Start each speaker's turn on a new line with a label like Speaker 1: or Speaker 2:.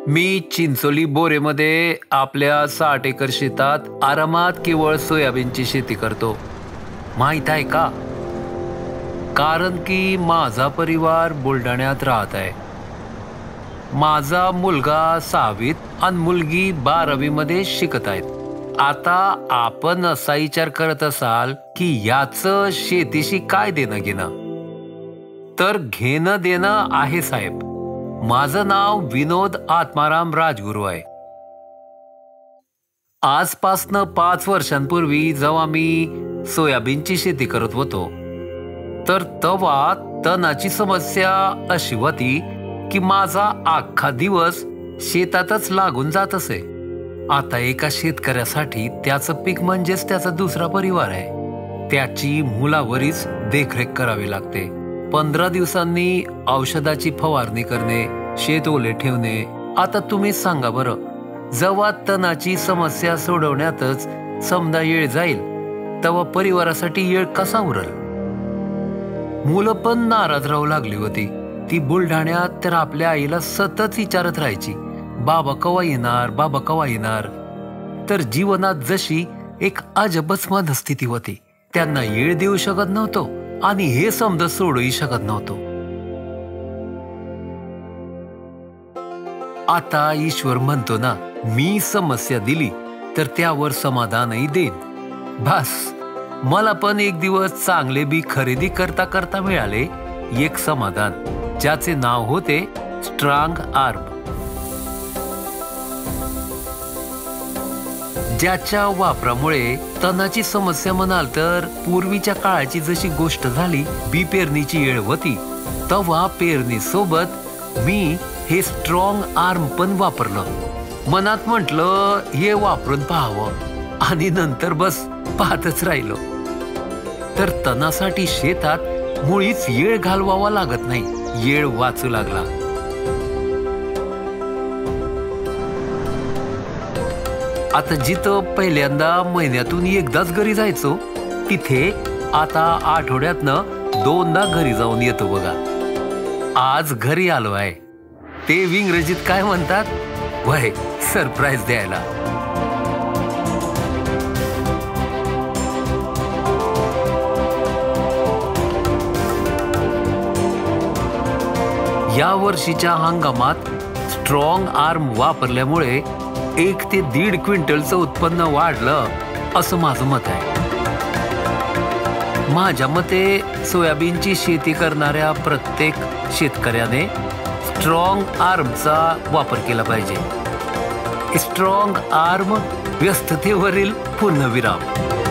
Speaker 1: मी चिंचोली बोरेमध्ये आपल्या 60 एकर शेतात आरामात केवळ सोयाबीनची शेती करतो. माहित आहे का? कारण की माझा परिवार बुलढाण्यात राहत आहे. माझा मुलगा 6वीत आणि मुलगी 12वी मध्ये शिकत आहेत. आता आपण असा विचार करत असाल की याचं शेतीशी काय देणं घेणं? तर घेणं देणं आहे साहेब. माझं नाव विनोद आत्माराम राजगुरू आहे. आजपासनं 5 वर्षांपूर्वी जेव्हा मी सोयाबीनची शेती करत होतो तर तेव्हा तणाची समस्या अशी होती की माझा अख्खा दिवस शेतातच लागून जात असे. आता एका शेतकऱ्यासाठी त्याचं पीक म्हणजेच त्याचा दुसरा परिवार आहे. त्याची मुलावरीच देखरेख करावी लागते. 15 दिवसांनी औषधाची फवारणी करणे, शेत ओले ठेवणे. आता तुम्ही सांगा बरं, जेव्हा तणाची समस्या सोडवण्यातच समजा वेळ जाईल तेव्हा परिवारासाठी वेळ कसा उरल? मुलं पण नाराज राहू लागली होती. ती बुलढाण्यात तर आपल्या आईला सतत विचारत राहायची, बाबा कवा येणार, बाबा कवा येणार. तर जीवनात जशी एक अजबच मनस्थिती होती. त्यांना वेळ देऊ शकत नव्हतो आणि हे समजा सोडूही शकत नव्हतो. आता ईश्वर म्हणतो ना, मी समस्या दिली तर त्यावर समाधानही देईन. बस मला पण एक दिवस चांगले बी खरेदी करता करता मिळाले एक समाधान, ज्याचे नाव होते स्ट्रॉंग आर्म. ज्याच्या वापरामुळे तणाची समस्या म्हणाल तर पूर्वीच्या काळाची जशी गोष्ट झाली, बी पेरणीची वेळ होती तेव्हा पेरणी सोबत मी हे स्ट्रॉंग आर्म पण वापरलं. मनात म्हटलं हे वापरून पाहावं आणि नंतर बस पाहतच राहिलो. तर तणासाठी शेतात मुळीच वेळ घालवावा लागत नाही, वेळ वाचू लागला. आता जिथं पहिल्यांदा महिन्यातून एकदाच घरी जायचो तिथे आता आठवड्यातनं 2दा घरी जाऊन येतो बघा. आज घरी आलो आहे ते इंग्रजीत काय म्हणतात, वय सरप्राईज द्यायला. या वर्षीच्या हंगामात स्ट्रॉंग आर्म वापरल्यामुळे 1 ते 1.5 क्विंटलचं उत्पन्न वाढलं असं माझं मत आहे. माझ्या मते सोयाबीनची शेती करणाऱ्या प्रत्येक शेतकऱ्याने स्ट्रॉंग आर्मचा वापर केला पाहिजे. स्ट्रॉंग आर्म व्यस्ततेवरील पूर्णविराम.